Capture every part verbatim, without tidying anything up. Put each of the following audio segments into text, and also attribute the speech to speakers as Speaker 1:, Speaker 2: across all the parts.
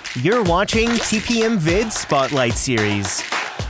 Speaker 1: You're watching T P M Vid Spotlight Series.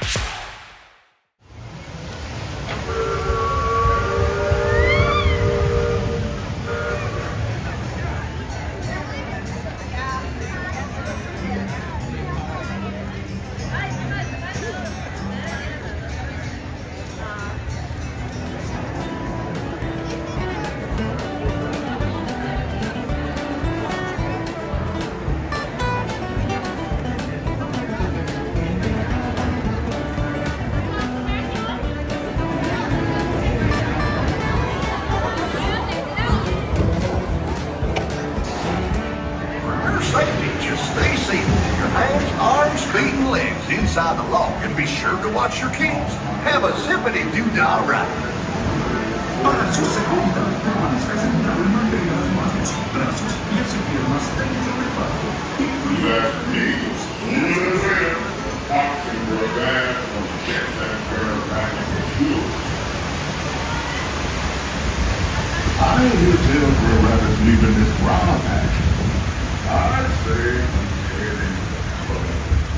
Speaker 2: Inside the lock and be sure to watch your keys. Have a zippity-doo-dah ride.
Speaker 3: Para su segunda, permanezca sentado y mantenga las manos, brazos, pies y piernas dentro del barco.
Speaker 4: Left knees, moving ahead, boxing for a bag, or check that pair of racket shoes.
Speaker 3: I hear tales where a rabbit's leaving this bra patch.
Speaker 4: I say, heading for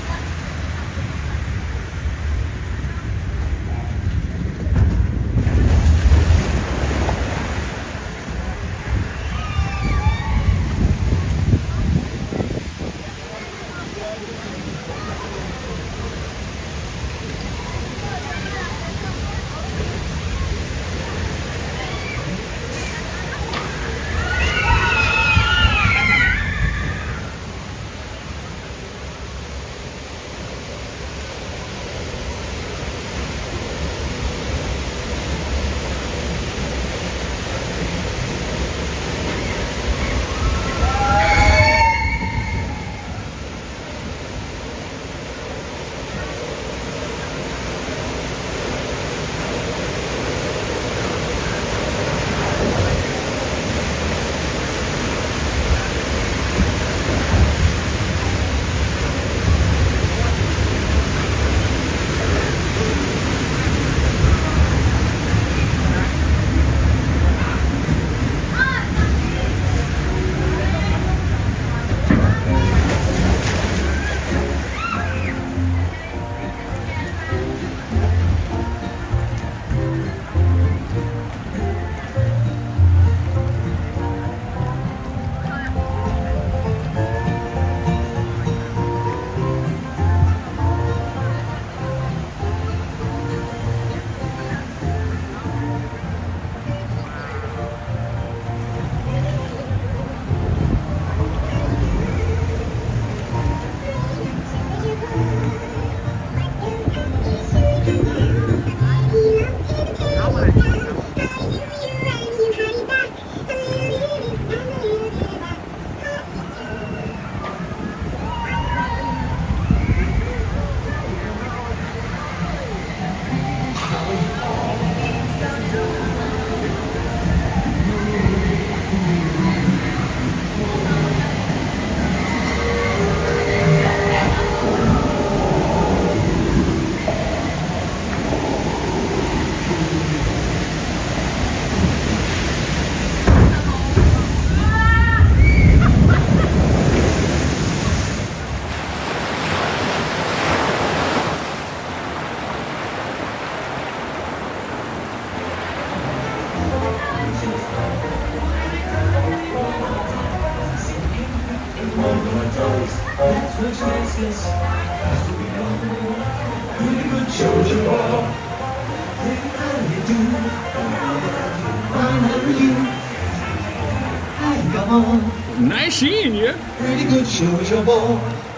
Speaker 5: Nice seeing you.
Speaker 6: Pretty good show, your boy.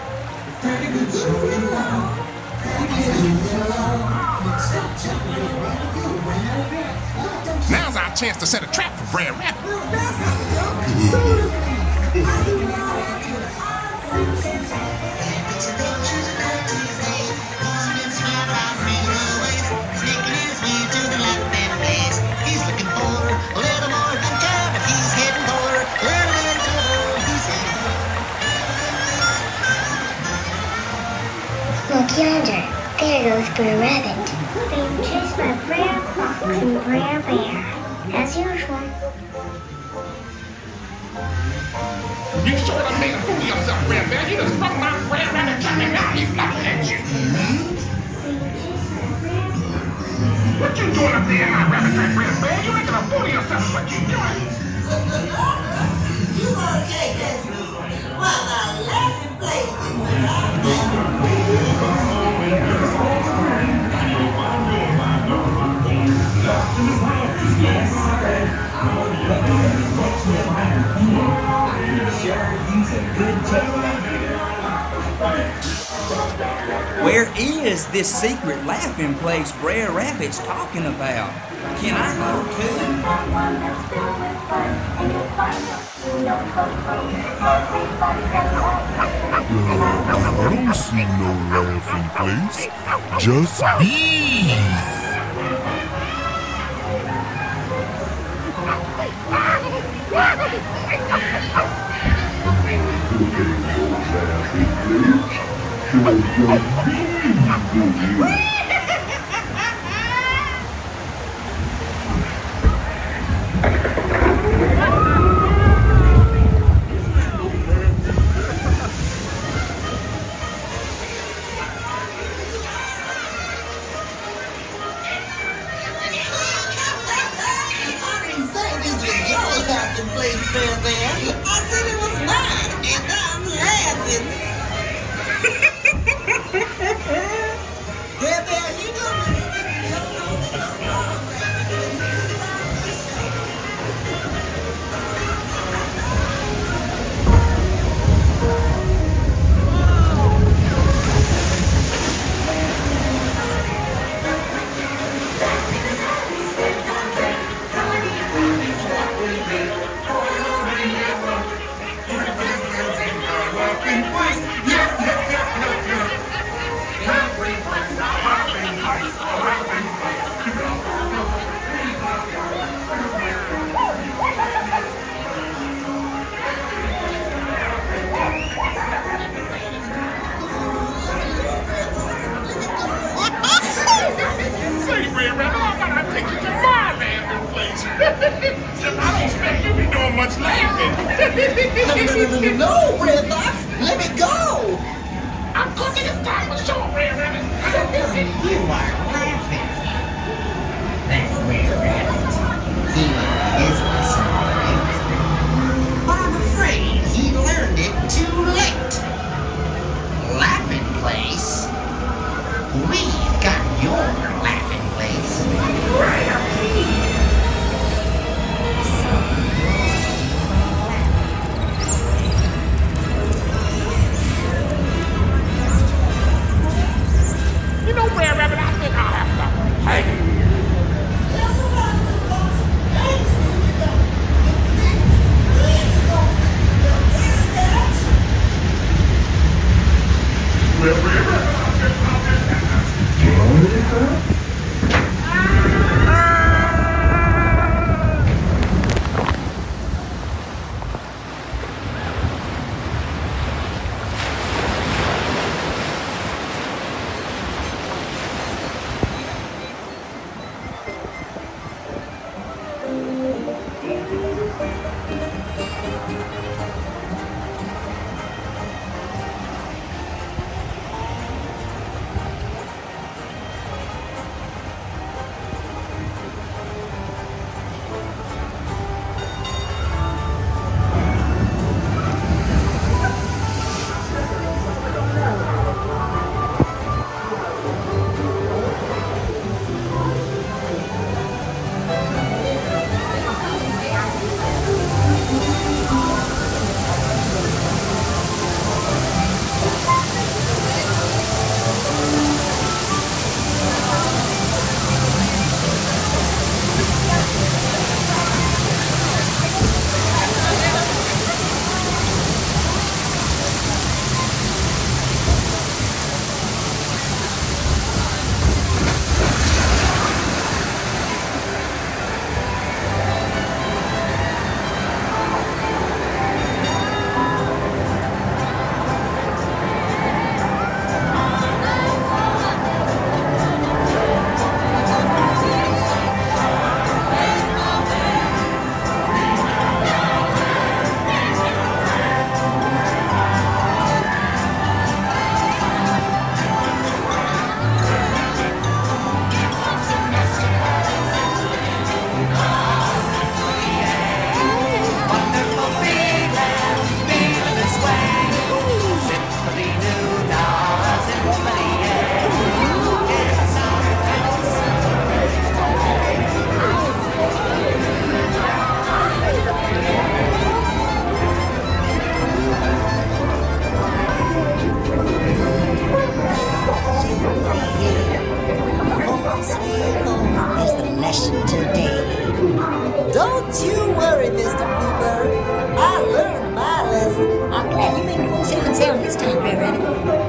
Speaker 6: Pretty good show, your boy.
Speaker 7: Now's our chance to set a trap for Brad Rabbit.
Speaker 8: He's looking for a little more adventure, but he's heading for a little bit of trouble. He's heading for. Look yonder. There goes Brer Rabbit. Being chased by Brer Fox and Brer Bear, as usual.
Speaker 7: You sort of made a fool of yourself, Brer Bear. Bear. He just sprung my Brer Rabbit jumping now. He's laughing at you. What you doing up there in my rabbit trap, Brer Bear? You making a fool of yourself. What you doing?
Speaker 6: You gonna take that while I laugh and play
Speaker 5: Where is this secret laughing place Brer Rabbit's talking about? Can I go too?
Speaker 4: I don't see no laughing place, just bees.
Speaker 6: I said it was mine, and I'm laughing. Bear Bear, you know
Speaker 7: Much laughing.
Speaker 6: no, no, no, no, no, no, Red Fox, let me go.
Speaker 7: I'm cooking this time for sure, Brer Rabbit.
Speaker 6: You are laughing. That's Red Rabbit. He is smart. But I'm afraid he learned it too late. Laughing place? We've got your laughing place right up here.
Speaker 7: You know, Brer Rabbit, I think I'll have to hang you.
Speaker 4: Brer Rabbit.
Speaker 9: sound this time, Brer Rabbit.